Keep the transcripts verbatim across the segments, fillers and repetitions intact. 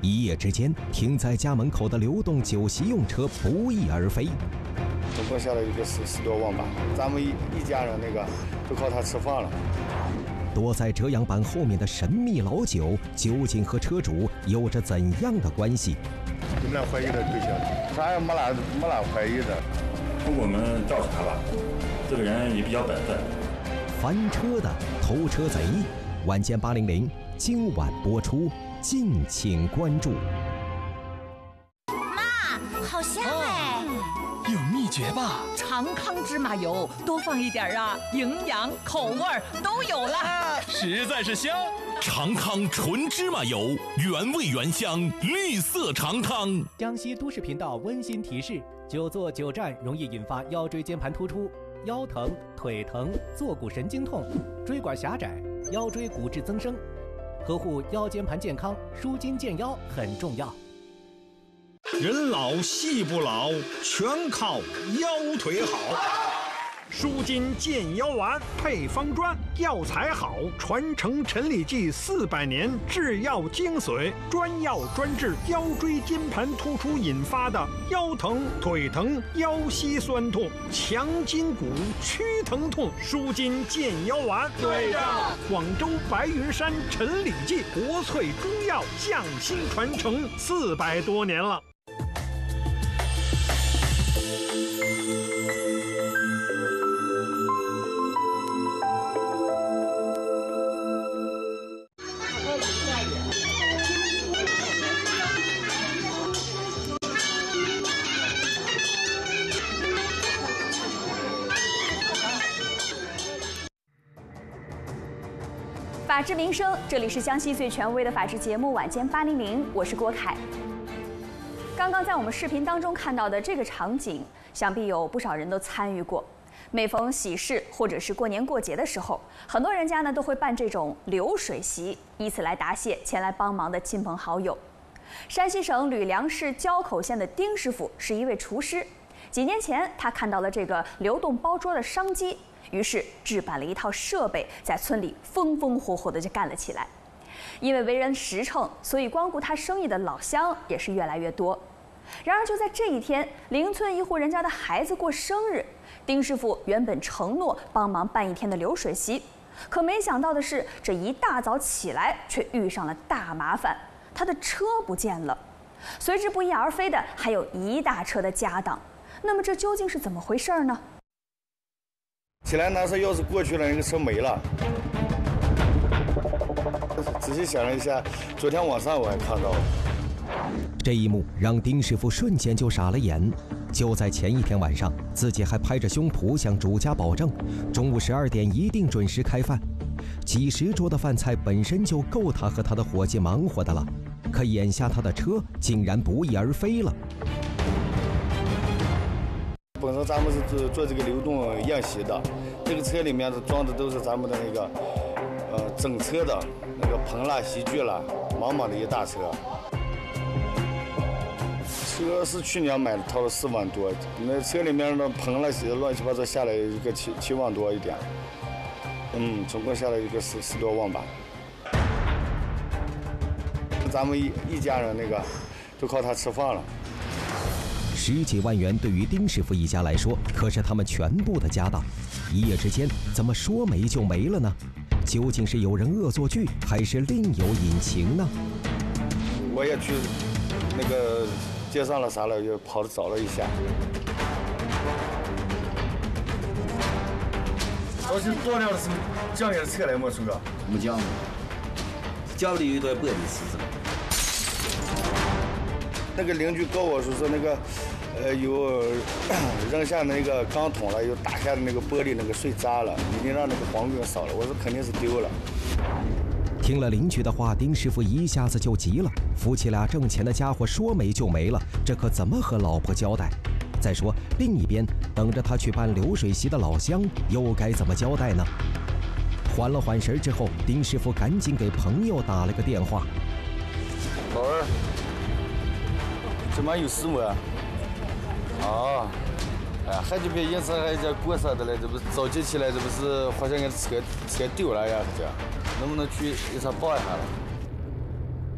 一夜之间，停在家门口的流动酒席用车不翼而飞。 总共下来一个十十多万吧，咱们一一家人那个都靠它吃饭了。 躲在遮阳板后面的神秘老九，究竟和车主有着怎样的关系？ 你们俩怀疑的对象？啥也没哪没哪怀疑的。 通过我们调查吧，这个人也比较本分。 翻车的偷车贼，晚间八零零今晚播出，敬请关注。 妈，好香哎！ 哦、有秘诀吧？ 长康芝麻油多放一点啊，营养口味都有了， 实在是香。 长康纯芝麻油，原味原香，绿色长康。 江西都市频道温馨提示：久坐久站容易引发腰椎间盘突出、腰疼、腿疼、坐骨神经痛、椎管狭窄、腰椎骨质增生。呵护腰间盘健康，舒筋健腰很重要。 人老戏不老，全靠腰腿好。舒筋健腰丸配方专，药材好，传承陈李济四百年制药精髓，专药专治腰椎间盘突出引发的腰疼、腿疼、腰膝酸痛、强筋骨、屈疼痛。舒筋健腰丸， 对的。 广州白云山陈李济国粹中药匠心传承四百多年了。 法治民生，这里是江西最权威的法治节目《晚间八零零》，我是郭凯。刚刚在我们视频当中看到的这个场景，想必有不少人都参与过。每逢喜事或者是过年过节的时候，很多人家呢都会办这种流水席，以此来答谢前来帮忙的亲朋好友。山西省吕梁市交口县的丁师傅是一位厨师，几年前他看到了这个流动包桌的商机。于是置办了一套设备，在村里风风火火地就干了起来。因为为人实诚，所以光顾他生意的老乡也是越来越多。然而就在这一天，邻村一户人家的孩子过生日，丁师傅原本承诺帮忙办一天的流水席，可没想到的是，这一大早起来却遇上了大麻烦，他的车不见了，随之不翼而飞的还有一大车的家当。那么这究竟是怎么回事呢？ 起来那时候要是过去了，那个车没了。仔细想了一下，昨天晚上我还看到了。 这一幕让丁师傅瞬间就傻了眼。就在前一天晚上，自己还拍着胸脯向主家保证，中午十二点一定准时开饭。几十桌的饭菜本身就够他和他的伙计忙活的了，可眼下他的车竟然不翼而飞了。 本身咱们是做做这个流动宴席的，这个车里面的装的都是咱们的那个，呃，整车的那个盆啦、席具啦，满满的一大车。车是去年买的，掏了四万多，那车里面的盆啦、席乱七八糟下来一个七七万多一点，嗯，总共下来一个十十多万吧。咱们一一家人那个都靠它吃饭了。 十几万元对于丁师傅一家来说，可是他们全部的家当。一夜之间，怎么说没就没了呢？究竟是有人恶作剧，还是另有隐情呢？ 我也去那个街上了啥了，又跑着找了一下。这是多量的是酱油的车来没，叔哥？ 没酱，家里有一袋白的吃着。 那个邻居告我说是那个，呃，有扔下那个钢桶了，有打下的那个玻璃那个碎渣了，已经让那个黄棍烧了。我说肯定是丢了。 听了邻居的话，丁师傅一下子就急了。夫妻俩挣钱的家伙说没就没了，这可怎么和老婆交代？再说另一边等着他去办流水席的老乡又该怎么交代呢？缓了缓神之后，丁师傅赶紧给朋友打了个电话。 宝儿。这妈有事没？啊，哎，还就别因此还叫过啥的了，这不着急起来，这不是好像俺的车车丢了呀？这能不能去一查报一下了？ 丁师傅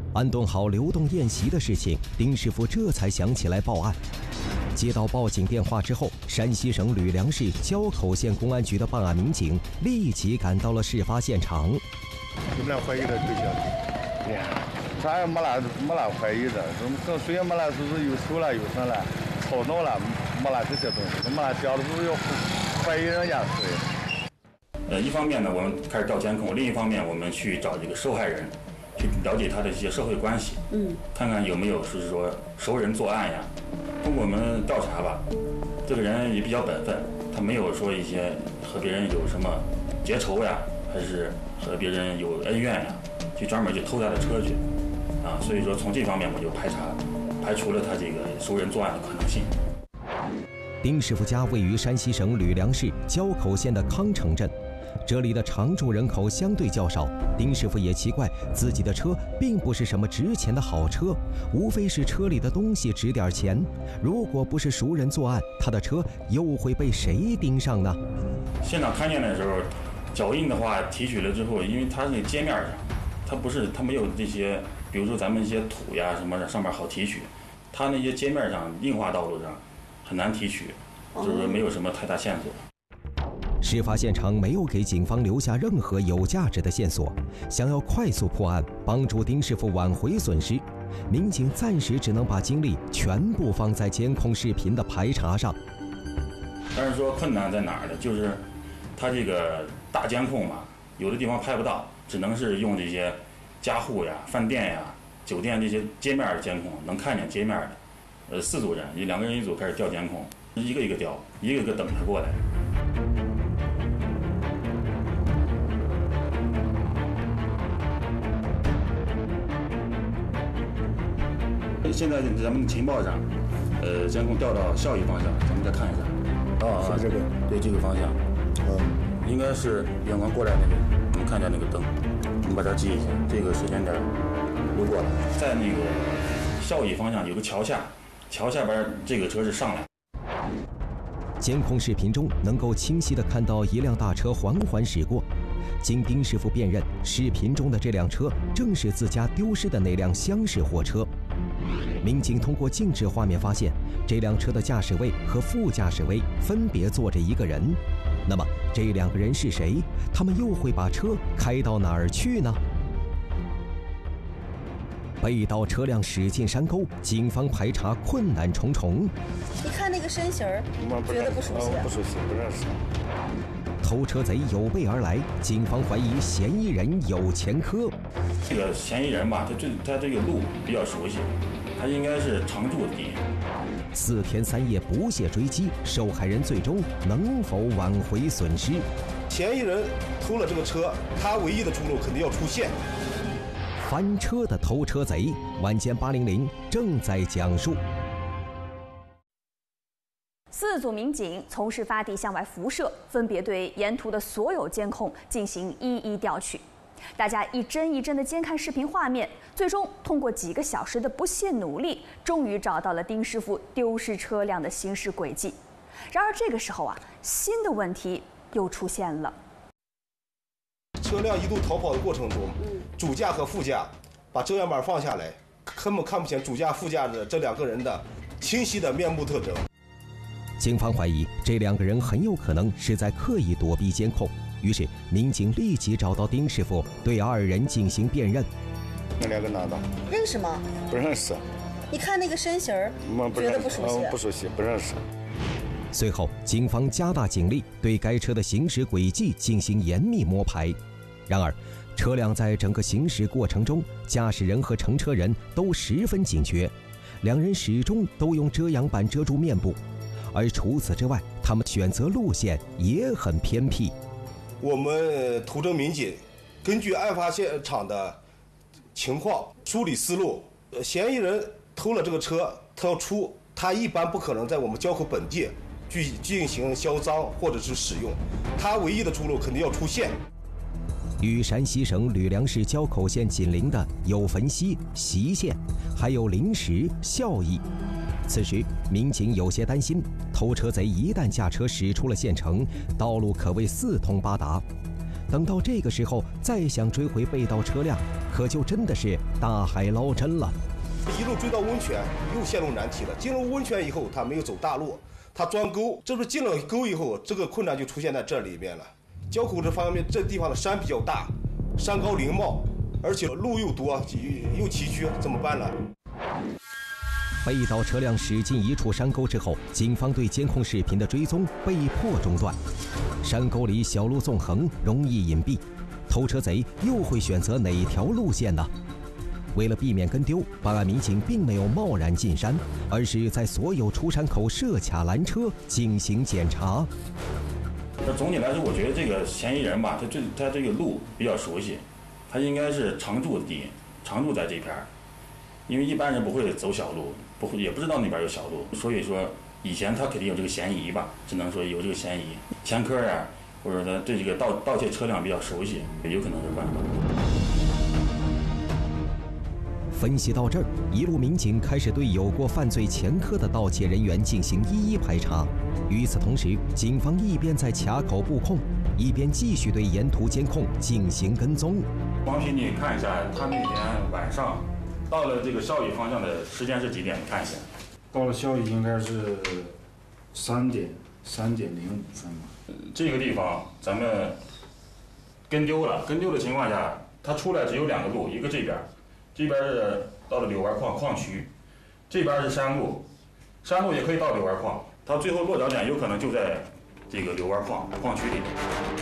安顿好流动宴席的事情，丁师傅这才想起来报案。接到报警电话之后，山西省吕梁市交口县公安局的办案民警立即赶到了事发现场。 有没有怀疑的对象？ 对呀，咱也没哪没哪怀疑的，这谁也没哪说是有仇了有什了，吵闹了，没哪这些东西，没哪讲的是要怀疑人家谁。 呃，一方面呢，我们开始调监控；另一方面，我们去找这个受害人，去了解他的一些社会关系，嗯，看看有没有是说熟人作案呀。通过我们调查吧，这个人也比较本分，他没有说一些和别人有什么结仇呀，还是和别人有恩怨呀，去专门去偷他的车去，啊，所以说从这方面我就排查，排除了他这个熟人作案的可能性。 丁师傅家位于山西省吕梁市交口县的康城镇。这里的常住人口相对较少，丁师傅也奇怪，自己的车并不是什么值钱的好车，无非是车里的东西值点钱。如果不是熟人作案，他的车又会被谁盯上呢？ 现场看见的时候，脚印的话提取了之后，因为它那街面上，它不是它没有这些，比如说咱们一些土呀什么的上面好提取，它那些街面上硬化道路上很难提取，就是说没有什么太大线索。 事发现场没有给警方留下任何有价值的线索，想要快速破案，帮助丁师傅挽回损失，民警暂时只能把精力全部放在监控视频的排查上。 但是说困难在哪儿呢？就是他这个大监控嘛，有的地方拍不到，只能是用这些家户呀、饭店呀、酒店这些街面的监控，能看见街面的。呃，四组人，两个人一组开始调监控，一个一个调，一个一个等他过来。现在咱们情报上，呃，监控调到孝义方向，咱们再看一下。啊啊，这个对这个方向，嗯，应该是远光过来那个，我们看一下那个灯，我们把它记一下，这个时间点路过了，在那个孝义方向有个桥下，桥下边这个车是上来。 监控视频中能够清晰地看到一辆大车缓缓驶过。经丁师傅辨认，视频中的这辆车正是自家丢失的那辆厢式货车。民警通过静止画面发现，这辆车的驾驶位和副驾驶位分别坐着一个人。那么这两个人是谁？他们又会把车开到哪儿去呢？被盗车辆驶进山沟，警方排查困难重重。 你看那个身形儿，觉得不熟悉？ 不熟悉，不认识。 偷车贼有备而来，警方怀疑嫌疑人有前科。 这个嫌疑人吧，他这他这个路比较熟悉，他应该是常住的地。 四天三夜不懈追击，受害人最终能否挽回损失？ 嫌疑人偷了这个车，他唯一的出路肯定要出现。 翻车的偷车贼，晚间八零零正在讲述。 四组民警从事发地向外辐射，分别对沿途的所有监控进行一一调取。大家一帧一帧的监看视频画面，最终通过几个小时的不懈努力，终于找到了丁师傅丢失车辆的行驶轨迹。然而这个时候啊，新的问题又出现了。 车辆一度逃跑的过程中，主驾和副驾把遮阳板放下来，根本看不见主驾副驾的这两个人的清晰的面部特征。 警方怀疑这两个人很有可能是在刻意躲避监控，于是民警立即找到丁师傅，对二人进行辨认。 那两个男的认识吗？ 不认识。 你看那个身形儿，觉得不熟悉？ 不熟悉，不认识。 随后，警方加大警力，对该车的行驶轨迹进行严密摸排。然而，车辆在整个行驶过程中，驾驶人和乘车人都十分警觉，两人始终都用遮阳板遮住面部。而除此之外，他们选择路线也很偏僻。 我们途侦民警根据案发现场的情况梳理思路，嫌疑人偷了这个车，他要出，他一般不可能在我们交口本地去进行销赃或者是使用，他唯一的出路肯定要出县。 与山西省吕梁市交口县紧邻的有汾西、隰县，还有临石、孝义。此时，民警有些担心，偷车贼一旦驾车驶出了县城，道路可谓四通八达。等到这个时候再想追回被盗车辆， 可就真的是大海捞针了。 一路追到温泉，又陷入难题了。进入温泉以后，他没有走大路，他钻沟。这不是进了沟以后，这个困难就出现在这里面了。交口这方面，这地方的山比较大，山高林茂，而且路又多又崎岖，怎么办呢？ 被盗车辆驶进一处山沟之后，警方对监控视频的追踪被迫中断。山沟里小路纵横，容易隐蔽，偷车贼又会选择哪条路线呢？为了避免跟丢，办案民警并没有贸然进山，而是在所有出山口设卡拦车进行检查。 那总体来说，我觉得这个嫌疑人吧，他这他这个路比较熟悉，他应该是常住地，常住在这片儿，因为一般人不会走小路，不会也不知道那边有小路，所以说以前他肯定有这个嫌疑吧，只能说有这个嫌疑，前科啊，或者他对这个盗盗窃车辆比较熟悉，也有可能是犯法。 分析到这儿，一路民警开始对有过犯罪前科的盗窃人员进行一一排查。与此同时，警方一边在卡口布控，一边继续对沿途监控进行跟踪。 王平，你看一下，他那天晚上到了这个孝义方向的时间是几点？你看一下。 到了孝义应该是三点三点零五分吧。 这个地方咱们跟丢了，跟丢的情况下，他出来只有两个路，一个这边。这边是到了柳湾矿矿区，这边是山路，山路也可以到柳湾矿，它最后落脚点有可能就在这个柳湾矿矿区里。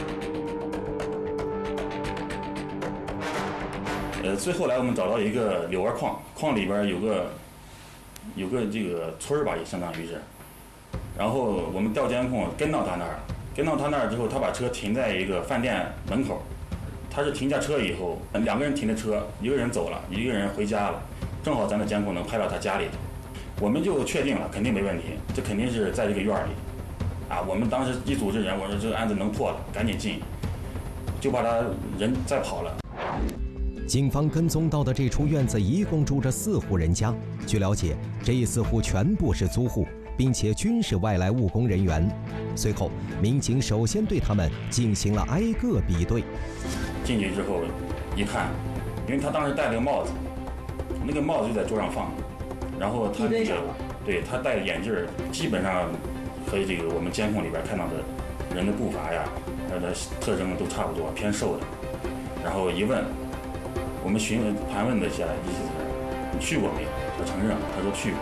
呃，最后来我们找到一个柳湾矿，矿里边有个有个这个村儿吧，也相当于是。然后我们调监控跟到他那儿，跟到他那儿之后，他把车停在一个饭店门口。他是停下车以后，两个人停的车，一个人走了，一个人回家了，正好咱的监控能拍到他家里头，我们就确定了，肯定没问题，这肯定是在这个院里，啊，我们当时一组织人，我说这个案子能破了，赶紧进，就把他人再跑了。 警方跟踪到的这处院子一共住着四户人家，据了解，这四户全部是租户，并且均是外来务工人员。随后，民警首先对他们进行了挨个比对。 进去之后，一看，因为他当时戴了个帽子，那个帽子就在桌上放着，然后他这个，对他戴的眼镜基本上和这个我们监控里边看到的人的步伐呀，还有他特征都差不多，偏瘦的。然后一问，我们询问盘问了一下意思是，你去过没有？他承认了，他说去过。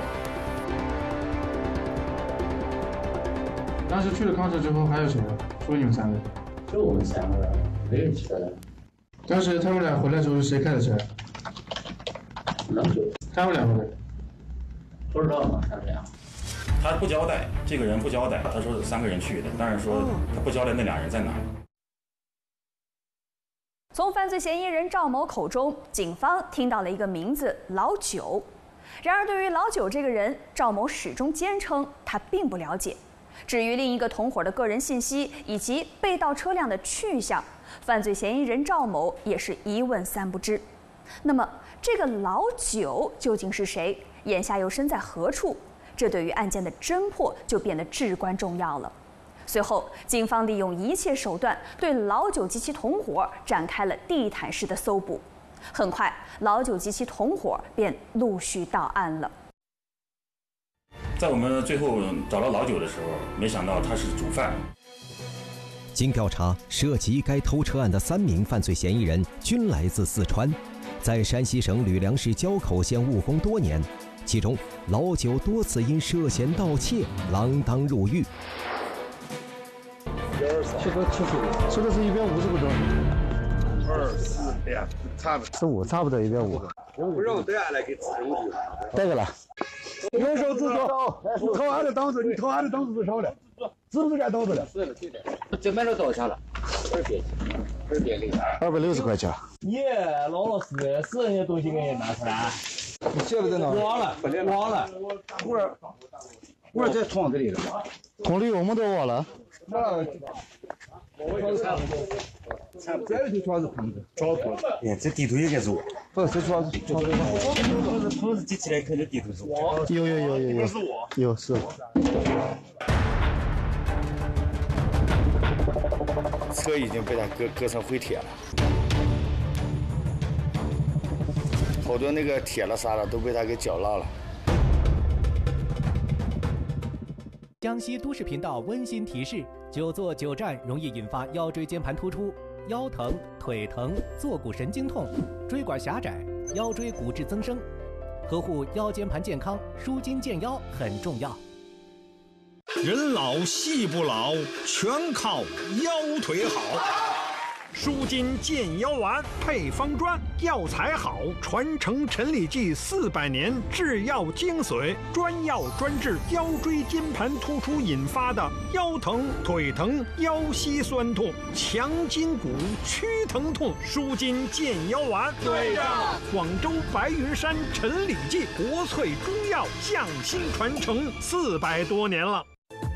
当时去了康车之后还有谁？除了你们三个？ 就我们三个人，没人其他人。 当时他们俩回来之后是谁开的车？ 老九。 他们两个人。 不知道吗？他们俩。 他不交代，这个人不交代，他说三个人去的，但是说他不交代那俩人在哪儿。 从犯罪嫌疑人赵某口中，警方听到了一个名字老九。然而，对于老九这个人，赵某始终坚称他并不了解。至于另一个同伙的个人信息以及被盗车辆的去向，犯罪嫌疑人赵某也是一问三不知。那么，这个老九究竟是谁？眼下又身在何处？这对于案件的侦破就变得至关重要了。随后，警方利用一切手段对老九及其同伙展开了地毯式的搜捕。很快，老九及其同伙便陆续到案了。 在我们最后找到老九的时候，没想到他是主犯。 经调查，涉及该偷车案的三名犯罪嫌疑人均来自四川，在山西省吕梁市交口县务工多年。其中，老九多次因涉嫌盗窃锒铛入狱。 这个七十，这个是一百五十个钟。二四两，差不多。十五，差不多一百五。不让带来给自证据。带个了。有手自首，你偷俺的刀子，你偷俺的刀子自首了，是不是该刀子了？是了，对的。这买了多少钱了？二百，二百六，二百六十块钱。你老老实实人家东西给你拿出来。你写不在哪？忘了，忘了。我说，我说在桶子里了。桶里我们都忘了。那，我差不多。差不多。这就全是桶子，找错了。哎，这地图应该是我。不，这全是全是我。桶子桶子记起来肯定地图是我。有有有有有。是我。有是我。 车已经被他割割成灰铁了。 好多那个铁了啥的都被他给搅烂了。 江西都市频道温馨提示：久坐久站容易引发腰椎间盘突出、腰疼、腿疼、坐骨神经痛、椎管狭窄、腰椎骨质增生。呵护腰间盘健康，舒筋健腰很重要。 人老戏不老，全靠腰腿好。舒筋健腰丸配方专，药材好，传承陈李济四百年制药精髓，专药专治腰椎间盘突出引发的腰疼、腿疼、腰膝酸痛、强筋骨、屈疼痛。舒筋健腰丸，对的。广州白云山陈李济国粹中药匠心传承四百多年了。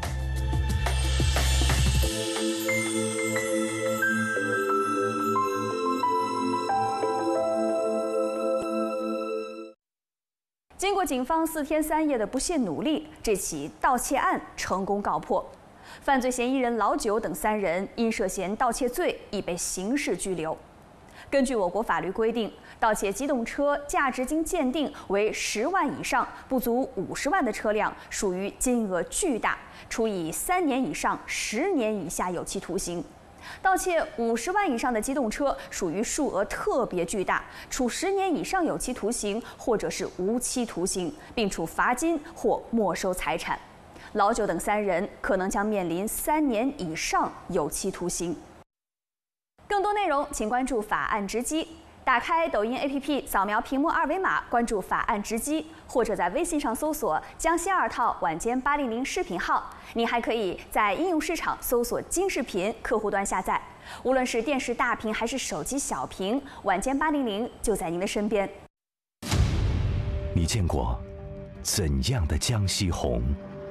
经过警方四天三夜的不懈努力，这起盗窃案成功告破。犯罪嫌疑人老九等三人因涉嫌盗窃罪已被刑事拘留。根据我国法律规定，盗窃机动车价值经鉴定为十万以上不足五十万的车辆，属于金额巨大，处以三年以上十年以下有期徒刑。盗窃五十万以上的机动车属于数额特别巨大，处十年以上有期徒刑或者是无期徒刑，并处罚金或没收财产。老九等三人可能将面临三年以上有期徒刑。更多内容请关注法案直击。打开抖音 A P P， 扫描屏幕二维码，关注法案直击，或者在微信上搜索“江西二套晚间八零零”视频号。您还可以在应用市场搜索“金视频”客户端下载。无论是电视大屏还是手机小屏，晚间八零零就在您的身边。 你见过怎样的江西红？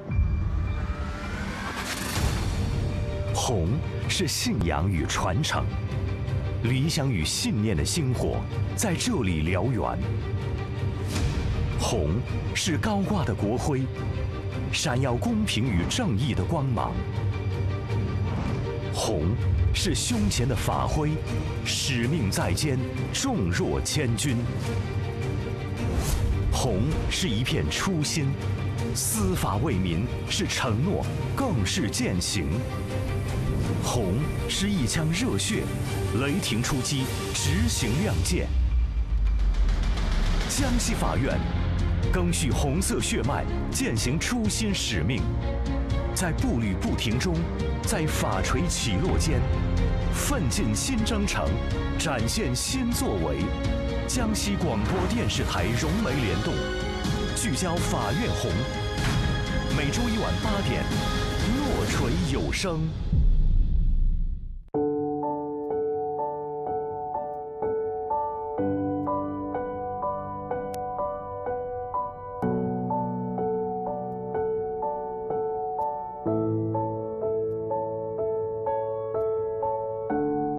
红是信仰与传承。理想与信念的星火在这里燎原。红是高挂的国徽，闪耀公平与正义的光芒。红是胸前的法徽，使命在肩，重若千钧。红是一片初心，司法为民是承诺，更是践行。红是一腔热血，雷霆出击，执行亮剑。江西法院赓续红色血脉，践行初心使命，在步履不停中，在法锤起落间，奋进新征程，展现新作为。江西广播电视台融媒联动，聚焦法院红。每周一晚八点，落锤有声。